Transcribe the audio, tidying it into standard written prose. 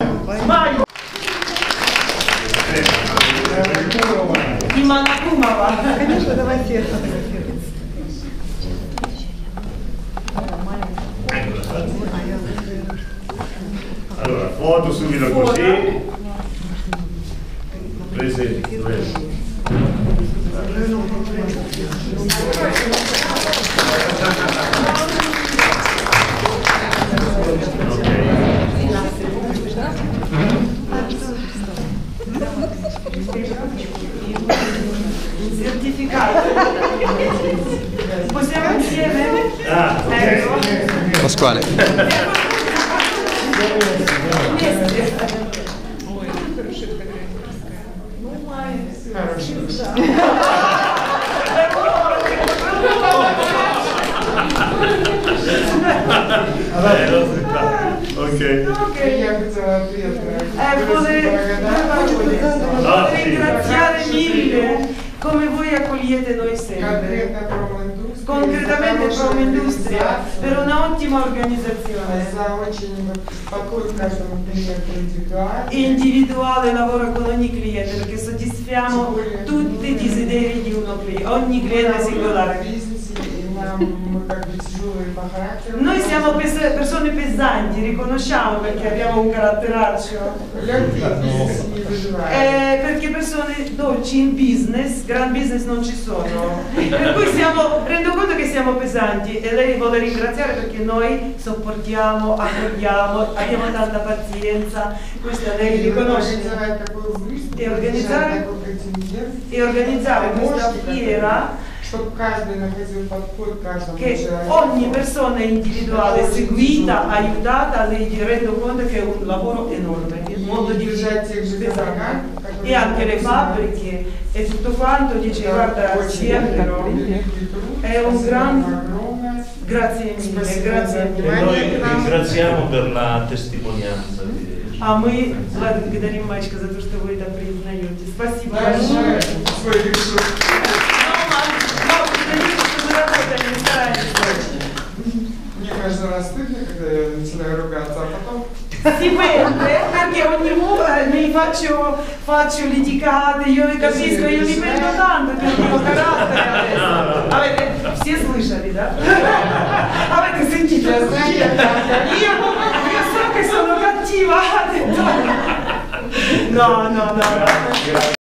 Maio! Di Manakuma va! Конечно, давайте это. Allora, foto subito così. Prese. Certificato. Possiamo insieme? Ah, ok. Pasquale. Ok. Vorrei ringraziare mille come voi accogliete noi sempre. Concretamente Pромindustria per un'ottima organizzazione. Individuale lavoro con ogni cliente perché soddisfiamo tutti i desideri di ogni cliente singolare. Noi siamo persone pesanti, riconosciamo perché abbiamo un caratteraccio. Perché persone dolci in business, gran business non ci sono. Per cui rendo conto che siamo pesanti e lei vuole ringraziare perché noi sopportiamo, accogliamo, abbiamo tanta pazienza, questa lei riconosce. E organizzare questa fiera che ogni persona individuale seguita, aiutata, lei gli rendo conto che è un lavoro enorme, molto difficile e anche le fabbriche e tutto quanto dice guarda però è un gran grazie mille, grazie mille. E noi ringraziamo per la testimonianza. А мы благодарим мальчика за то, что вы это признаете. Спасибо большое. Мне каждый раз стыдно, когда я начинаю ругаться, а потом... Si vede perché ogni volta mi faccio litigate, io capisco, io mi prendo tanto per il mio carattere adesso. Avete, все слышали, да? Avete sentito? Io so che sono cattiva, ha detto. No.